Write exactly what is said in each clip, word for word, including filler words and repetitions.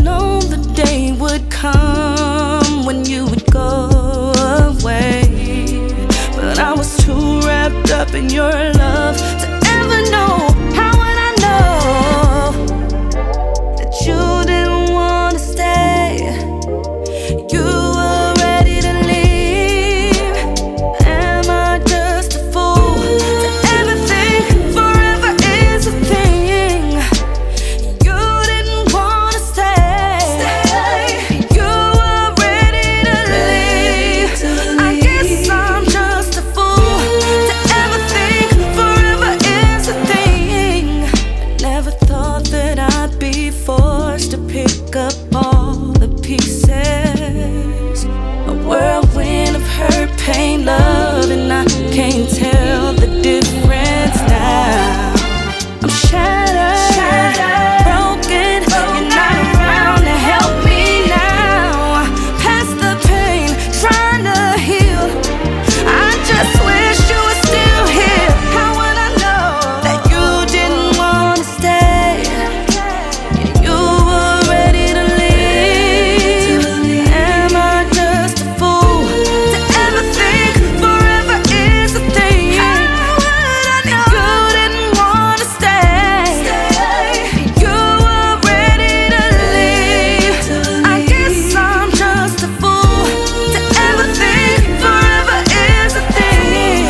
known the day would come when you would go away, but I was too wrapped up in your love to ever know. How would I know that you didn't want to stay? You were ready to leave. Am I just a fool to ever think forever is a thing? You didn't want to stay. You were ready to leave. I guess I'm just a fool to ever think forever is a thing. I never thought that I'd be forced to pick up all the pieces. A whirlwind of hurt, pain, love, and I can't tell the difference now. I'm shattered, broken, you're not around to help me now. Past the pain, trying to heal. I just wish you were still here. How would I know that you didn't want to stay? You were ready to leave. Am I just a fool to ever think forever is a thing? How would I know you didn't want to stay? You were ready to leave. I guess I'm just a fool to ever think forever is a thing.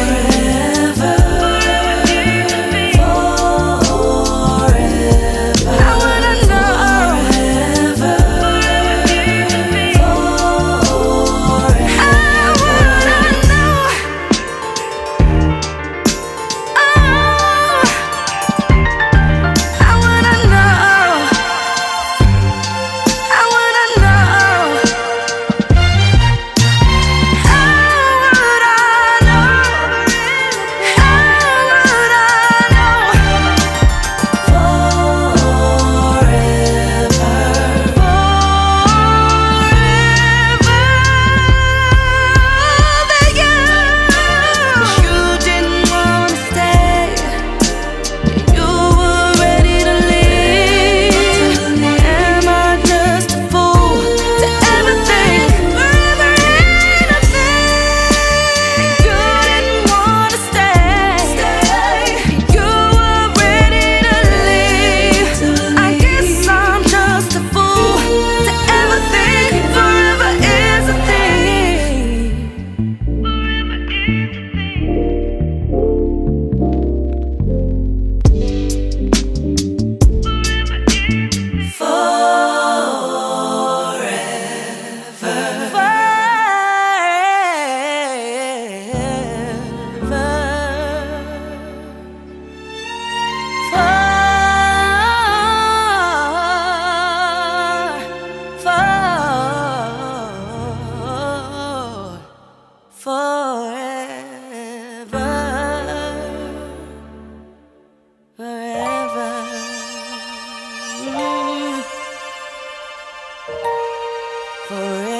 How would I know? How would I know? Oh, how would I know? How would I know? How would I know? How would I know? You didn't want to stay. You were ready to leave. Am I just a fool to ever think forever ain't a thing? You didn't want to stay. You were ready to leave. I guess I'm just a fool to ever think forever is a thing. Forever.